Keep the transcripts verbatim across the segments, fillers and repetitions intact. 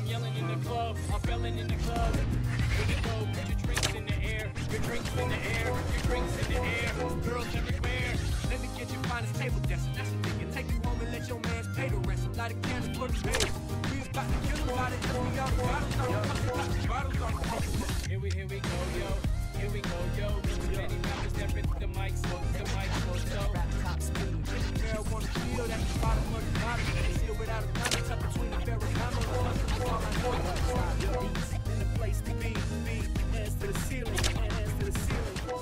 yelling in the club, I'm felling in the club. Here we go, put your drinks in the air, your drinks in the air, your drinks in the air. Girls everywhere, let me get your finest table dressing. That's the thing, and take you home and let your man's pay the rest. Light a candle for the baby. We about to kill him by the time we got bottles on the bottles on the Here we, here we go, yo. Here we go, yo. Many rappers that rip the mics, the mics, so. Rap top speed. Girl wanna feel that the bottom of the bottom. Seal without a condom, tuck between the barrel. I'm a all I know. Beats in the place to be, be. Hands to the ceiling, hands to the ceiling.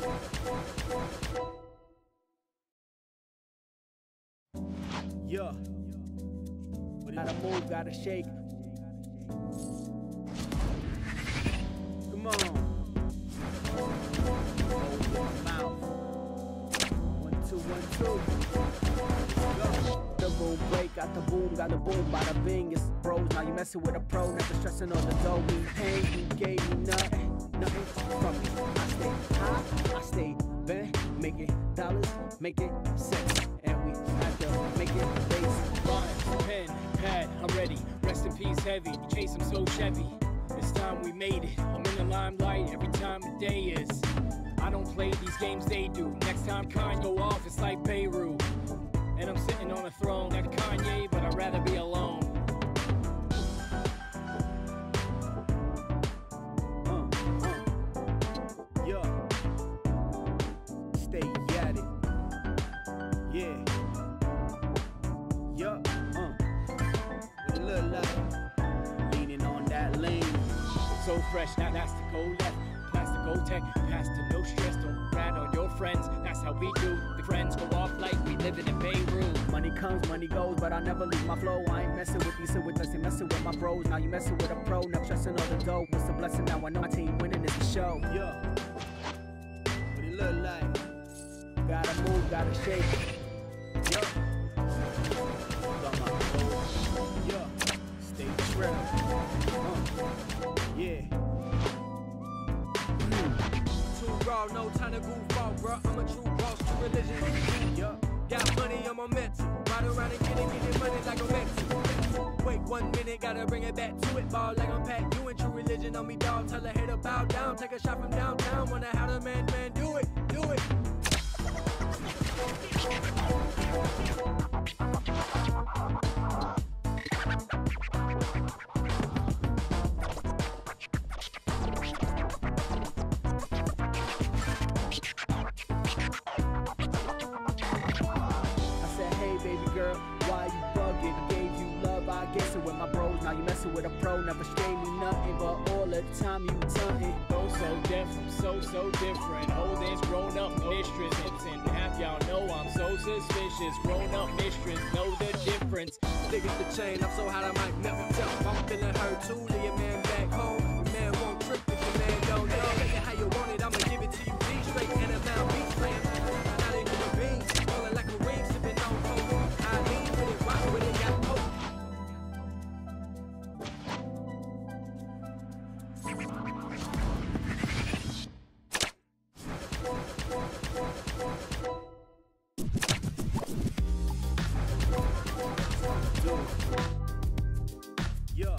Yeah. Gotta move, gotta shake. Come on. Mouth. One, two, one, two. Go. The boom break, got the boom, got the boom, bada bing. It's bros, now you messing with a pro, never stressing on the dough. We pain, you gave me nothing, nothing from me. I stay high, I stay bent, making dollars, making sense, and we have to make it base. Run, pen, pad, I'm ready. Rest in peace, heavy. Chase, I'm so Chevy. This time we made it. I'm in the limelight every time the day is. I don't play these games they do. Next time Kanye go off, it's like Beirut. And I'm sitting on a throne like Kanye, but I'd rather be alone. Uh, uh, yeah. Stay at it. Yeah. Yeah. Uh. What it look like? Leaning on that lane. So fresh, now that's the cold left. Plastic gold tech, past to no stress. Don't rat on your friends, that's how we do. The friends go off like we living in Beirut. Money comes, money goes, but I never lose my flow. I ain't messing with these, with us, ain't messing with my bros. Now you messing with a pro, never stressing on the dough. What's the blessing now? I know my team winning is a show. Yeah. What it look like? Gotta move, gotta shake. Yeah. Got my bros. Yeah. Stay trip. Uh. Yeah. Too raw, no time to goof off, bro. I'm a true boss to religion. Yeah. Got money on my mental. Ride around and get it, get it money like a mental. Wait one minute, gotta bring it back to it. Ball like I'm Pat. You ain't true religion on me, dog. Tell a hater bow down. Take a shot from downtown. Wonder how the man, man, do it, do it. Now you messing with a pro, never straight me nothing, but all the time you tuntin'. Oh, so different, so, so different. Oldest grown up mistress, and half y'all know I'm so suspicious. Grown up mistress, know the difference. Stick at the chain, I'm so hot I might never tell. If I'm feeling hurt too, leave your man back home. Your man won't trip if your man don't know. Take it how you want it, I'ma give it to you. Be straight and a mouth, be straight. Not in the beans, falling like a ring, sipping on coke. I lean with it, rock with it, got hope. Yeah.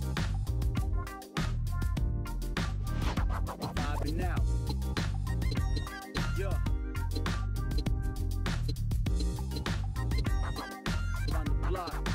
Vibing out. Yeah. On the block.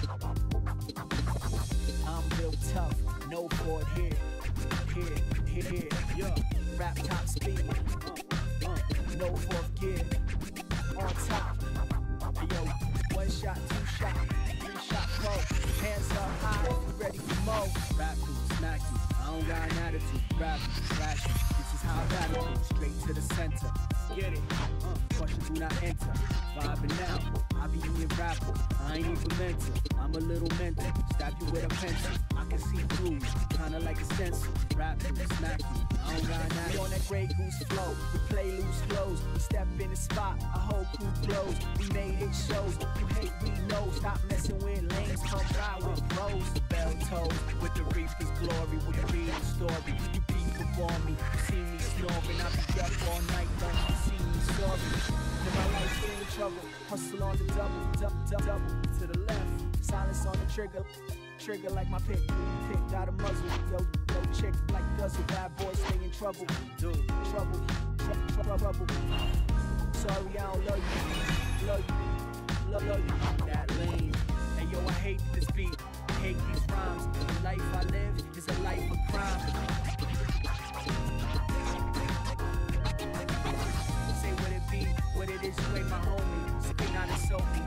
I'm built tough, no board here. Here, here, here. Yeah. Rap top speed. Uh, uh, no fourth gear. On top. Yo, one shot, two shot, three shot pro. Hands up high, ready for more. Rap you, smack you. I don't got an attitude. Rap you, flash you. This is how I gotta do. Straight to the center. Get it. Uh, questions do not enter. Vibing now. I be in your rapper. I ain't even mental. I'm a little mental. Stab you with a pencil. I can see through you. Kinda like a stencil. Rap you, smack you. I don't got an attitude. We on that Grey Goose flow. We play loose clothes. We step in the spot. A whole crew blows. We made it shows. You hate, we know. Stop messing with lanes. Come by with pros. Bell toes. With the Reaper's glory. With the real story. You beat before me. You see me snoring. I be up all night long. You see me soaring. In my life in trouble. Hustle on the double. Double, double, double. To the left. Silence on the trigger. trigger like my pick. Pick got a muzzle. Yo, yo, chick like guzzle. Bad boy stay in trouble. Dude, trouble, trouble, trouble. Sorry, I don't love you. Love you, love, love you. That lame. Hey yo, I hate this beat. I hate these rhymes. The life I live is a life of crime. Say what it be, what it is, you ain't my homie. So they not insult me.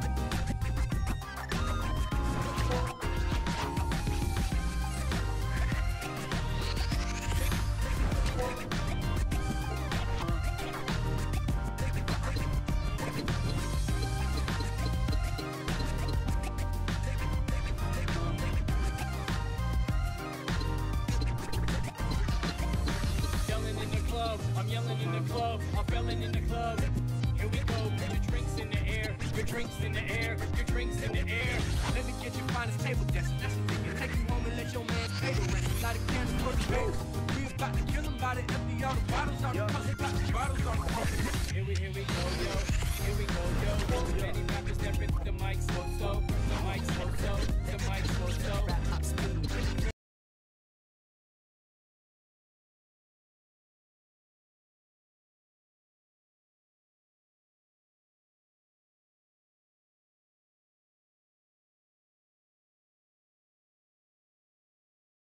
I'm yelling in the club, I'm felling in the club. Here we go, your drinks in the air, your drinks in the air, your drinks in the air. Let me get your finest table desk, that's the thing. Take you home and let your man pay the rest. Light a candle for the base. We about to kill him by the empty all the bottles on the pussy, got the bottles on the pussy. Here we, here we go, yo, here we go, yo. Many rappers that rip the mic so so, the mic so